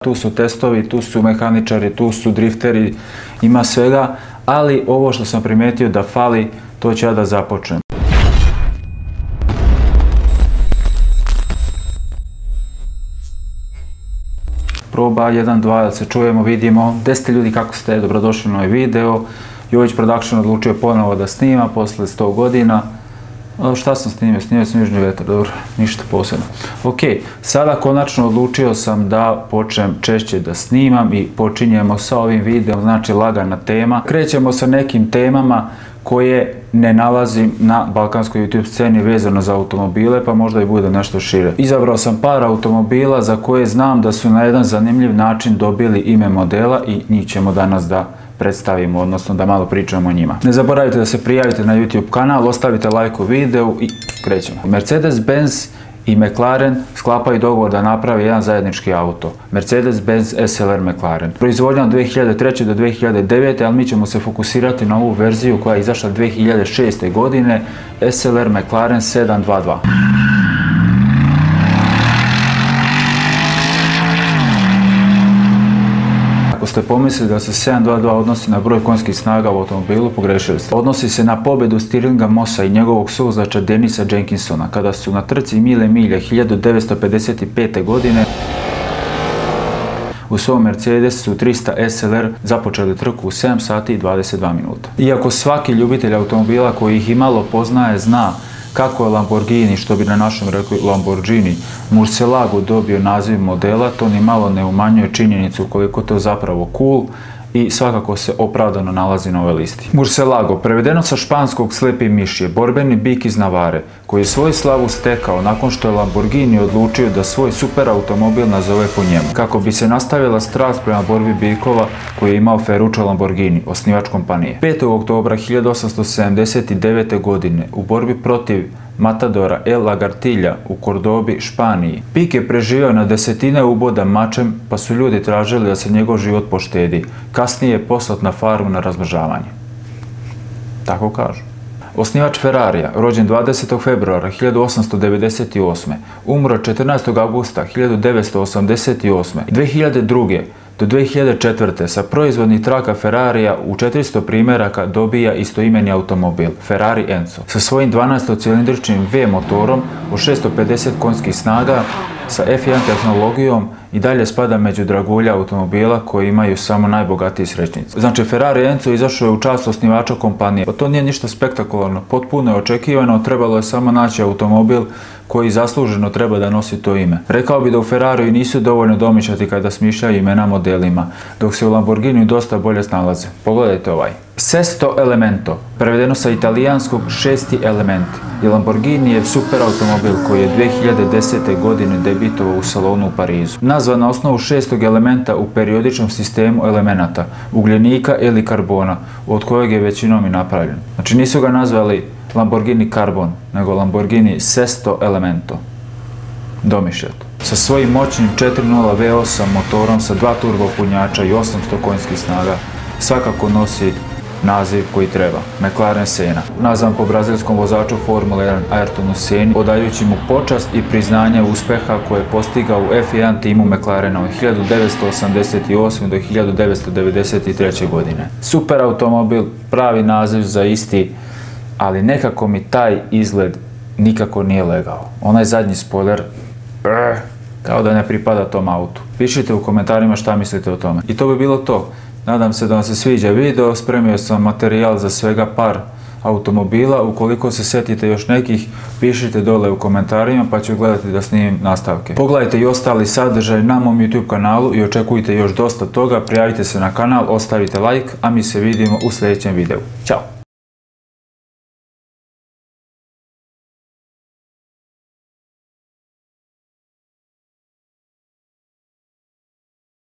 Tu su testovi, tu su mehaničari, tu su drifteri, ima svega, ali ovo što sam primetio da fali, to ću ja da započnem. Proba 1, 2, da se čujemo, vidimo. Gde ste ljudi, kako ste, dobrodošli na ovaj video. Jović Production odlučio ponovo da snima posle 100 godina. Šta sam snimio? Snimio sam Južni vetar, dobro, ništa posebno. Ok, sada konačno odlučio sam da počnem češće da snimam i počinjemo sa ovim videom, znači lagana tema. Krećemo sa nekim temama koje ne nalazim na balkanskoj YouTube sceni vezano za automobile, pa možda i bude nešto šire. Izabrao sam par automobila za koje znam da su na jedan zanimljiv način dobili ime modela i njih ćemo danas da predstavimo, odnosno da malo pričamo o njima. Ne zaboravite da se prijavite na YouTube kanal, ostavite like u videu i krećemo. Mercedes-Benz i McLaren sklapaju dogovor da naprave jedan zajednički auto. Mercedes-Benz SLR McLaren. Proizvodnja od 2003. do 2009. ali mi ćemo se fokusirati na ovu verziju koja je izašla 2006. godine, SLR McLaren 722. Ako ste pomislili da se 722 odnosi na broj konjskih snaga u automobilu, pogrešili ste. Odnosi se na pobjedu Stirlinga Mossa i njegovog suvozača Denisa Jenkinsona kada su na trci Mile Milje 1955. godine u svom Mercedesu 300 SLR započeli trku u 7 sati i 22 minuta. Iako svaki ljubitelj automobila koji ih i malo poznaje zna kako je Lamborghini, što bi na našem rekli Lamborghini, Murcielago dobio naziv modela, to ni malo ne umanjuje činjenicu koliko to zapravo cool i svakako se opravdano nalazi na ovoj listi. Murcielago, prevedeno sa španskog slepi miš, je borbeni bik iz Navare, koji je svoju slavu stekao nakon što je Lamborghini odlučio da svoj super automobil nazove po njemu. Kako bi se nastavila strast prema borbi bikova koji je imao Ferruccio Lamborghini, osnivač kompanije. 5. oktobra 1879. godine u borbi protiv Matadora El Lagartilla u Kordobi, Španiji, bik je preživio na desetine uboda mačem, pa su ljudi tražili da se njegov život poštedi. Kasnije je poslat na farmu na razmnožavanje. Tako kažu. Osnivač Ferrarija, rođen 20. februara 1898. Umro 14. augusta 1988. 2002. do 2004. sa proizvodnih traka Ferrarija u 400 primjeraka dobija istoimeni automobil, Ferrari Enzo. Sa svojim 12-cilindričnim V motorom od 650 konjskih snaga, sa F1 tehnologijom i dalje spada među dragulja automobila koji imaju samo najbogatiji srećnici. Znači, Ferrari Enzo izašao je u čast osnivača kompanije. To nije ništa spektakularno, potpuno je očekivano, trebalo je samo naći automobil koji zasluženo treba da nosi to ime. Rekao bi da u Ferrariju nisu dovoljno domišljati kada smišljaju imena modelima, dok se u Lamborghiniju dosta bolje snalaze. Pogledajte ovaj. Sesto Elemento, prevedeno sa italijanskog šesti element, je Lamborghinijev super automobil koji je 2010. godine debitovao u salonu u Parizu. Nazvan na osnovu šestog elementa u periodičnom sistemu elemenata, ugljenika ili karbona, od kojeg je većinom i napravljen. Znači nisu ga nazvali Lamborghini Carbon, nego Lamborghini Sesto Elemento. Domišljato. Sa svojim moćnim 4.0 V8 motorom sa 2 turbopunjača i 800 konjskih snaga, svakako nosi naziv koji treba, McLaren Senna. Nazvan po brazilskom vozaču Formule 1 Ayrtonu Senni, odajući mu počast i priznanje uspeha koje je postigao u F1 timu McLarena od 1988. do 1993. godine. Super automobil, pravi naziv za isti, ali nekako mi taj izgled nikako nije legao. Onaj zadnji spoiler, kao da ne pripada tom autu. Pišite u komentarima šta mislite o tome. I to bi bilo to. Nadam se da vam se sviđa video, spremio sam materijal za svega par automobila. Ukoliko se setite još nekih, pišite dole u komentarima pa ću gledati da snimim nastavke. Pogledajte i ostali sadržaj na mom YouTube kanalu i očekujte još dosta toga. Prijavite se na kanal, ostavite like, a mi se vidimo u sljedećem videu. Ćao!